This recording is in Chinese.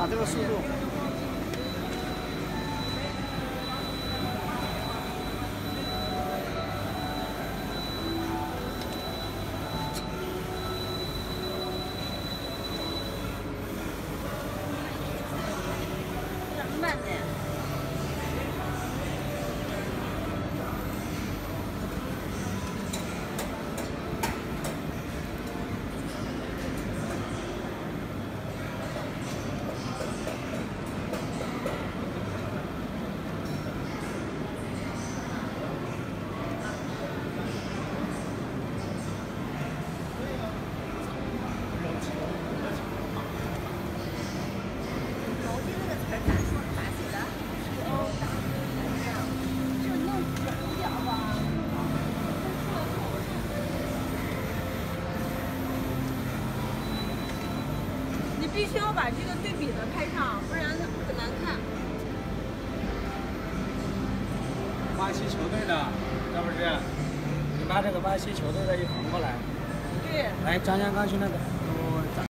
打这个速度。 慢点。 你必须要把这个对比的拍上，不然很难看。 巴西球队的，是不是？你把这个巴西球队的一横过来。 对。 来，张江刚去那个。